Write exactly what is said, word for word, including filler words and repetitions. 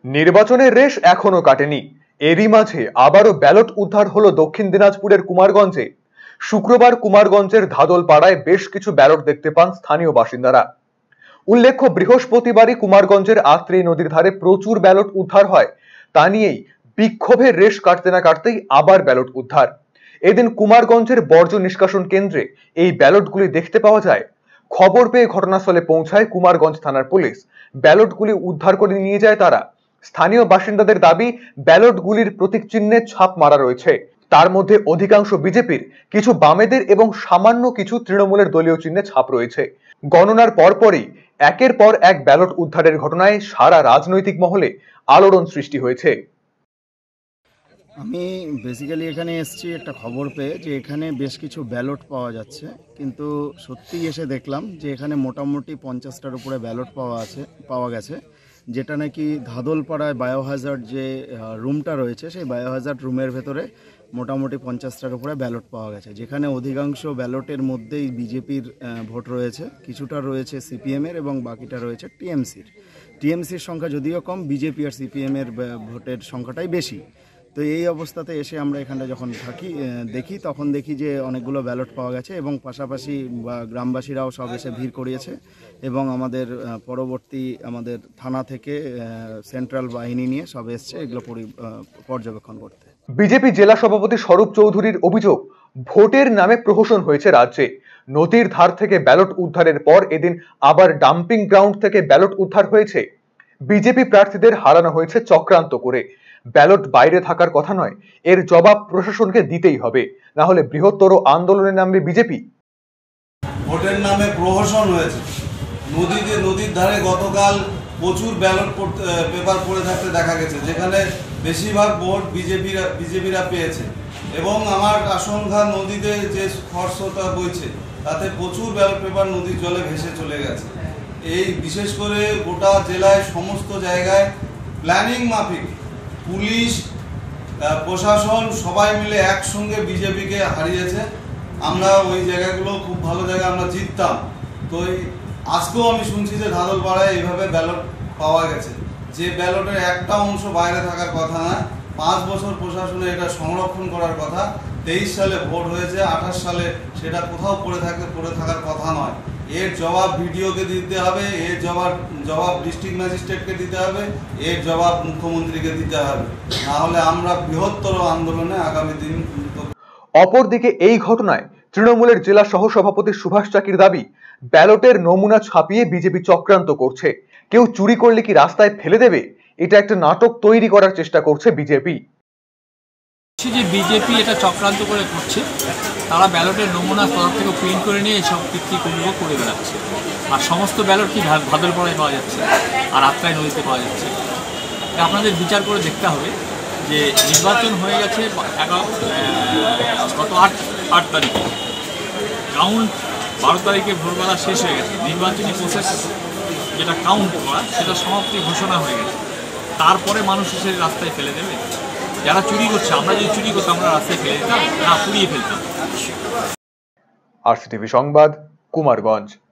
নির্বাচনের রেশ এখনো কাটেনি। এরই মাঝে আবারও ব্যালট উদ্ধার হলো দক্ষিণ দিনাজপুরের কুমারগঞ্জে। শুক্রবার কুমারগঞ্জের ধাদলপাড়ায় বেশ কিছু ব্যালট দেখতে পান স্থানীয় বাসিন্দারা। উল্লেখ্য, বৃহস্পতিবারই কুমারগঞ্জের আত্রেই নদীর ধারে প্রচুর ব্যালট উদ্ধার হয়। তা নিয়েই বিক্ষোভের রেশ কাটতে না কাটতেই আবার ব্যালট উদ্ধার। এদিন কুমারগঞ্জের বর্জ্য নিষ্কাশন কেন্দ্রে এই ব্যালটগুলি দেখতে পাওয়া যায়। খবর পেয়ে ঘটনাস্থলে পৌঁছায় কুমারগঞ্জ থানার পুলিশ। ব্যালটগুলি উদ্ধার করে নিয়ে যায় তারা। স্থানীয় বাসিন্দাদের দাবি, ব্যালটগুলির প্রতীক চিহ্নে ছাপ মারা রয়েছে। তার মধ্যে অধিকাংশ বিজেপির, কিছু বামেদের এবং সামান্য কিছু তৃণমূলের দলীয় চিহ্নে ছাপ রয়েছে। গণনার পরপরই একের পর এক ব্যালট উদ্ধারের ঘটনায় সারা রাজনৈতিক মহলে আলোড়ন সৃষ্টি হয়েছে। আমি বেসিক্যালি এখানে এসেছি একটা খবর পেয়ে যে এখানে বেশ কিছু ব্যালট পাওয়া যাচ্ছে, কিন্তু সত্যি এসে দেখলাম যে এখানে মোটামুটি পঞ্চাশটার উপরে ব্যালট পাওয়া আছে পাওয়া গেছে, যেটা নাকি ধাদলপাড়ায় বায়োহ্যাজার্ড যে রুমটা রয়েছে সেই বায়োহ্যাজার্ড রুমের ভেতরে মোটামুটি পঞ্চাশটার উপরে ব্যালট পাওয়া গেছে, যেখানে অধিকাংশ ব্যালটের মধ্যেই বিজেপির ভোট রয়েছে, কিছুটা রয়েছে সিপিএমের এবং বাকিটা রয়েছে টিএমসির। টিএমসির সংখ্যা যদিও কম, বিজেপি আর সিপিএমের ভোটের সংখ্যাটাই বেশি। তো এই অবস্থাতে এসে আমরা এখানে যখন থাকি দেখি তখন দেখি যে অনেকগুলো ব্যালট পাওয়া গেছে এবং পাশাপাশি গ্রামবাসীরাও সব এসে ভিড় করিয়েছে এবং আমাদের পরবর্তী আমাদের থানা থেকে সেন্ট্রাল বাহিনী নিয়ে সব এসছে এগুলো পর্যবেক্ষণ করতে। বিজেপি জেলা সভাপতি স্বরূপ চৌধুরীর অভিযোগ, ভোটের নামে প্রহসন হয়েছে রাজ্যে। নদীর ধার থেকে ব্যালট উদ্ধারের পর এদিন আবার ডাম্পিং গ্রাউন্ড থেকে ব্যালট উদ্ধার হয়েছে। বিজেপি প্রার্থীদের হারানো হয়েছে চক্রান্ত করে। ব্যালট বাইরে থাকার কথা নয়, এর জবাব প্রশাসনকে দিতেই হবে, না হলে বৃহত্তর আন্দোলনে নামবে বিজেপি। ভোটের নামে প্রহসন হয়েছে। নদীতে নদীর ধারে গতকাল প্রচুর ব্যালট পেপার পড়ে থাকতে দেখা গেছে, যেখানে বেশিরভাগ ভোট বিজেপিরা বিজেপিরা পেয়েছে এবং আমার আশঙ্কা নদীতে যে খরস্রোতা বইছে তাতে প্রচুর ব্যালট পেপার নদীর জলে ভেসে চলে গেছে। এই বিশেষ করে গোটা জেলায় সমস্ত জায়গায় প্ল্যানিং মাফিক পুলিশ প্রশাসন সবাই মিলে একসঙ্গে বিজেপিকে হারিয়েছে। আমরা ওই জায়গাগুলো খুব ভালো জায়গা, আমরা জিততাম। তো আজকেও আমি শুনছি যে ধাদলপাড়ায় এইভাবে ব্যালট পাওয়া গেছে, যে ব্যালটের একটা অংশ বাইরে থাকার কথা না। পাঁচ বছর প্রশাসনে এটা সংরক্ষণ করার কথা। তেইশ সালে ভোট হয়েছে, আঠাশ সালে সেটা কোথাও পড়ে থাকতে পড়ে থাকার কথা নয়। এর জবাব ভিডিওকে দিতে হবে, এর জবাব জবাব ডিস্ট্রিক্ট ম্যাজিস্ট্রেটকে দিতে হবে, এর জবাব মুখ্যমন্ত্রীকে দিতে হবে, না হলে আমরা বৃহত্তর আন্দোলনে আগামী দিন। অপরদিকে এই ঘটনায় তৃণমূলের জেলা সহসভাপতি সুভাষ চাকির দাবি, ব্যালটের নমুনা ছাপিয়ে বিজেপি চক্রান্ত করছে। কেউ চুরি করলে কি রাস্তায় ফেলে দেবে? এটা একটা নাটক তৈরি করার চেষ্টা করছে বিজেপি। যে বিজেপি এটা চক্রান্ত করে করছে, তারা ব্যালটের নমুনা তরফ থেকে প্রিন্ট করে নিয়ে এইসব কীর্তিগুলো করে বেড়াচ্ছে। আর সমস্ত ব্যালট কি ভাদলপাড়ায় পাওয়া যাচ্ছে আর আত্রাই নদীতে পাওয়া যাচ্ছে। আপনাদের বিচার করে দেখতে হবে যে নির্বাচন হয়ে গেছে গত আট আট তারিখে, কাউন্ট বারো তারিখে ভোরবেলা শেষ হয়ে গেছে। নির্বাচনী প্রসেস যেটা কাউন্ট করা সেটা সমাপ্তি ঘোষণা হয়ে গেছে। তারপরে মানুষ এসে রাস্তায় ফেলে দেবে? যারা চুরি করছে, আমরা যদি চুরি করতাম আমরা রাস্তায় ফেলে দিতাম না, পুড়িয়ে ফেলতাম। আরসিটিভি সংবাদ, কুমারগঞ্জ।